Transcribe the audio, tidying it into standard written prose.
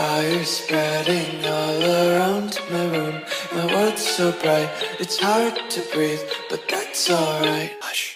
Fire spreading all around my room. My world's so bright, it's hard to breathe, but that's alright. Hush.